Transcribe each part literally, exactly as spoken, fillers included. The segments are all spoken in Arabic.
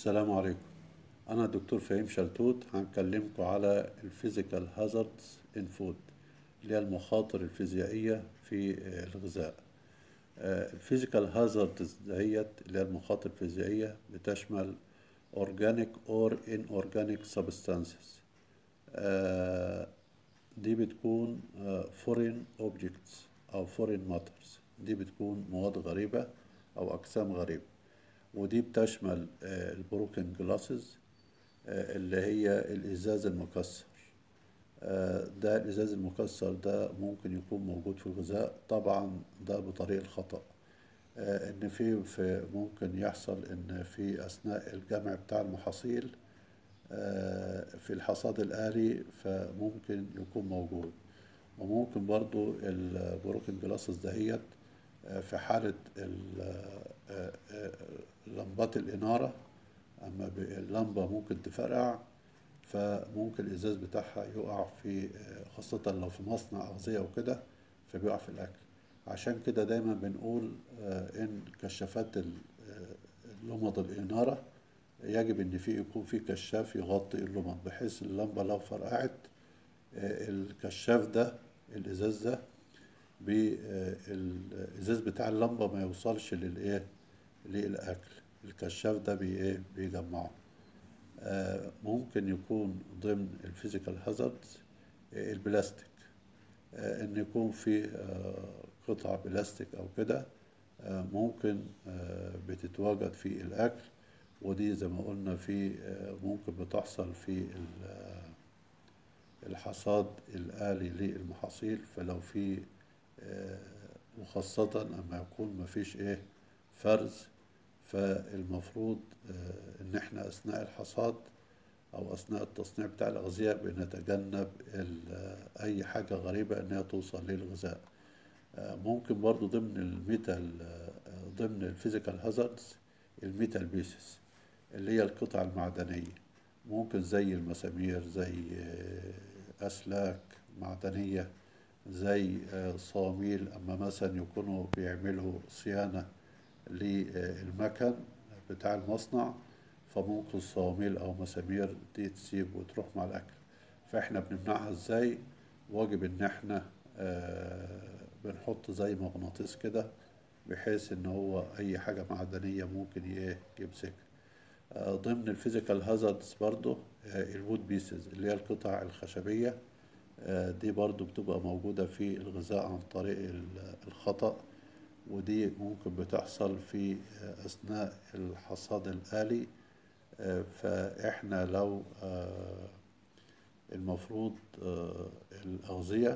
السلام عليكم. أنا دكتور فهيم شلتوت، هنكلمكم على الفيزيكال هازاردز إن فود، اللي هي المخاطر الفيزيائية في آه، الغذاء. الفيزيكال هازاردز دهيت اللي هي المخاطر الفيزيائية بتشمل organic or inorganic substances. آه، دي بتكون آه، foreign objects أو foreign matters. دي بتكون مواد غريبة أو أجسام غريبة، ودي بتشمل البروكن جلاسز اللي هي الإزاز المكسر. آه، ده الإزاز المكسر ده ممكن يكون موجود في الغذاء، طبعا ده بطريق الخطأ. آه، إن في في ممكن يحصل إن في أثناء الجمع بتاع المحاصيل آه، في الحصاد الآلي فممكن يكون موجود. وممكن برضو البروكن جلاسز دهيت آه، في حالة ال- آه، آه، لمبات الإنارة، أما ب- اللمبة ممكن تفرقع، فممكن الإزاز بتاعها يقع في، خاصة لو في مصنع أغذية وكده، فبيقع في الأكل. عشان كده دايما بنقول آه، إن كشافات ال- آه، لمض الإنارة يجب إن في يكون في كشاف يغطي اللمض، بحيث اللمبة لو فرقعت آه، الكشاف ده، الإزاز ده، بالإزاز بتاع اللمبة ما يوصلش للإيه، للأكل. الكشاف ده بي إيه بيجمعه. آه، ممكن يكون ضمن الفيزيكال هازاردز البلاستيك، آه، ان يكون في آه، قطع بلاستيك او كده آه، ممكن آه، بتتواجد في الاكل. ودي زي ما قلنا في آه، ممكن بتحصل في ال- آه، الحصاد الآلي للمحاصيل. فلو في آه، وخاصة اما يكون مفيش ايه فرز، فالمفروض آه، ان احنا اثناء الحصاد أو أثناء التصنيع بتاع الأغذية بنتجنب ال- أي حاجة غريبة إنها توصل للغذاء. آه، ممكن برضو ضمن الميتال، آه، ضمن الفيزيكال هازاردز الميتال بيسز، اللي هي القطع المعدنية. ممكن زي المسامير، زي آه، أسلاك معدنية، زي آه، صواميل أما مثلا يكونوا بيعملوا صيانة للمكن بتاع المصنع، فممكن صواميل أو مسامير دي تسيب وتروح مع الأكل. فإحنا بنمنعها إزاي؟ واجب إن إحنا آه بنحط زي مغناطيس كده، بحيث إن هو أي حاجة معدنية ممكن ي- يمسكها. آه ضمن الفيزيكال هازاردز برضو آه الوود بيسز، اللي هي القطع الخشبية. آه دي برضو بتبقى موجودة في الغذاء عن طريق ال- الخطأ، ودي ممكن بتحصل في آه، أثناء الحصاد الآلي. آه، فإحنا لو آه، المفروض آه، الأغذية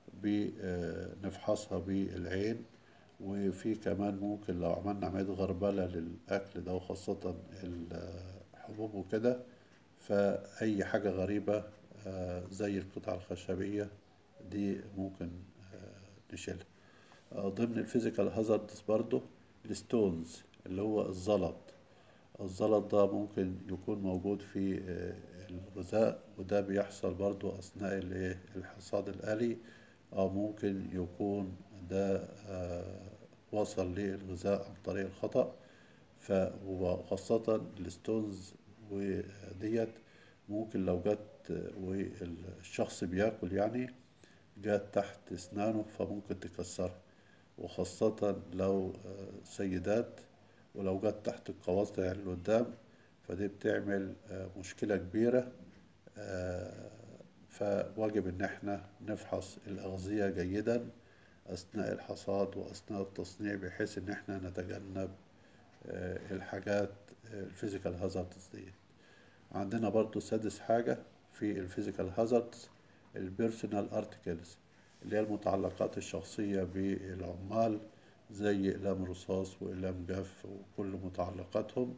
بنفحصها بالعين. وفي كمان ممكن لو عملنا عملية غربلة للأكل ده، وخاصة الحبوب وكده، فأي حاجة غريبة آه، زي القطع الخشبية دي ممكن آه، نشيلها. آه، ضمن الفيزيكال هازاردز برضو الستونز، اللي هو الزلط. الزلط ده ممكن يكون موجود في آه، الغذاء، وده بيحصل برضو أثناء الإيه؟ الحصاد الآلي. أو ممكن يكون ده آه، وصل للغذاء عن طريق الخطأ. ف وخاصة الستونز وديت ممكن لو جت والشخص بياكل يعني، جت تحت أسنانه فممكن تكسرها. وخاصة لو آه، سيدات، ولو جت تحت القواطع اللي قدام، فدي بتعمل آه، مشكلة كبيرة. آه، فواجب إن احنا نفحص الأغذية جيدا أثناء الحصاد وأثناء التصنيع، بحيث إن احنا نتجنب آه، الحاجات الفيزيكال هازاردز دي. عندنا برضو سادس حاجة في الفيزيكال هازاردز البيرسونال ارتكلز، اللي هي المتعلقات الشخصية بالعمال، زي أقلام رصاص وأقلام جاف وكل متعلقاتهم.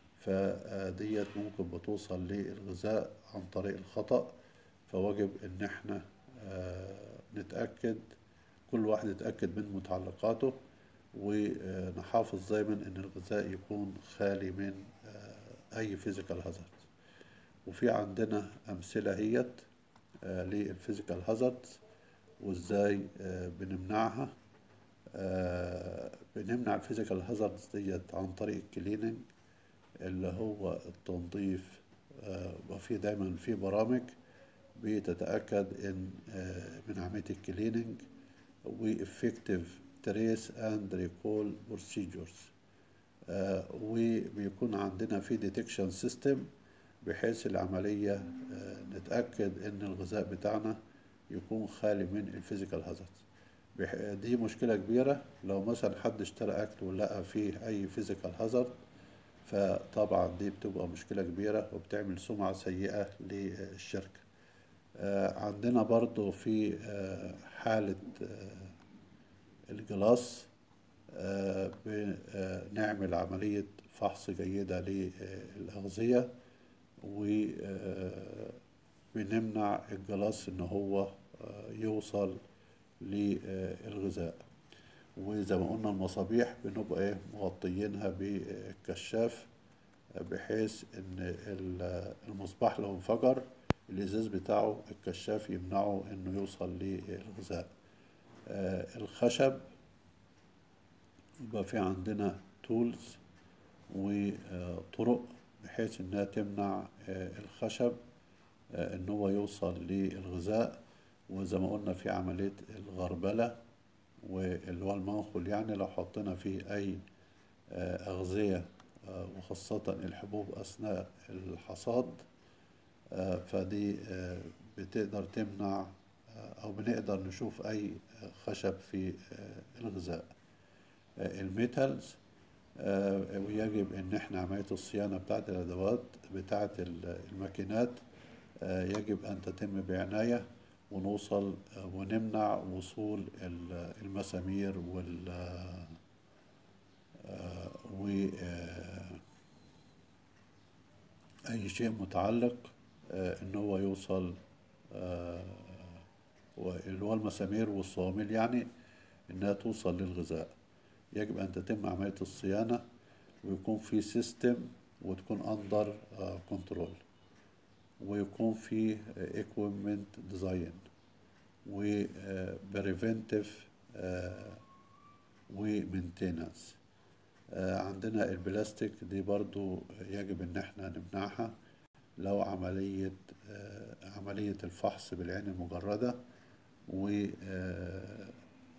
فديت ممكن بتوصل للغذاء عن طريق الخطأ. فواجب إن احنا آه، نتأكد، كل واحد يتأكد من متعلقاته، ونحافظ دايما إن الغذاء يكون خالي من آه، أي فيزيكال هازارد. وفي عندنا أمثلة هيت للفيزيكال هازاردز وإزاي آه، بنمنعها. آه، بنمنع الفيزيكال هازاردز ديت عن طريق الكليننج. اللي هو التنظيف. آه، وفي دايما في برامج بتتأكد إن آه، من عملية الكليننج وإفكتيف تريس أند ريكول بروسيجرز. وبيكون عندنا في ديتكشن سيستم بحيث العملية آه، نتأكد إن الغذاء بتاعنا يكون خالي من الفيزيكال هازارد. دي مشكلة كبيرة لو مثلا حد اشترى أكل ولقى فيه أي فيزيكال هازارد، فطبعا دي بتبقى مشكلة كبيرة وبتعمل سمعة سيئة للشركة. آه، عندنا برضو في آه، حالة آه، الجلاس، آه، بنعمل عملية فحص جيدة للأغذية، وبنمنع الجلاس إن هو آه، يوصل للغذاء. وزي ما قلنا المصابيح بنبقى إيه مغطيينها بالكشاف، بحيث إن ال- المصباح لو انفجر الإزاز بتاعه الكشاف يمنعه إنه يوصل للغذاء. آه، الخشب يبقى في عندنا تولز وطرق بحيث إنها تمنع آه، الخشب آه، إن هو يوصل للغذاء. وزي ما قلنا في عملية الغربلة، واللي هو المنخل، يعني لو حطينا فيه أي آه، أغذية آه، وخاصة الحبوب أثناء الحصاد، آه، فدي آه، بتقدر تمنع آه، أو بنقدر نشوف أي آه، خشب في آه، الغذاء. آه، الميتالز، آه، ويجب إن إحنا عملية الصيانة بتاعة الأدوات بتاعة ال- الماكينات آه، يجب أن تتم بعناية، ونوصل آه، ونمنع وصول ال- المسامير وال وأي شيء متعلق آه، إن هو يوصل، آه، اللي هو المسامير والصواميل، يعني إنها توصل للغذاء. يجب أن تتم عملية الصيانة ويكون في سيستم وتكون أندر كنترول، ويكون في equipment ديزاين و preventive ومينتيننس. عندنا البلاستيك دي برضو يجب ان احنا نمنعها لو عملية آه، عملية الفحص بالعين المجردة، وعملية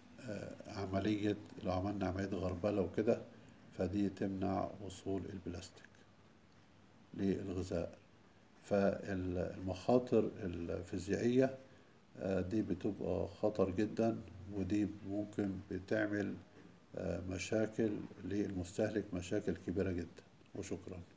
لو عملنا عملية غربلة وكده، فدي تمنع وصول البلاستيك للغذاء. فالمخاطر الفيزيائية آه، دي بتبقى خطر جدا، ودي ممكن بتعمل آه، مشاكل للمستهلك، مشاكل كبيرة جدا. وشكرا.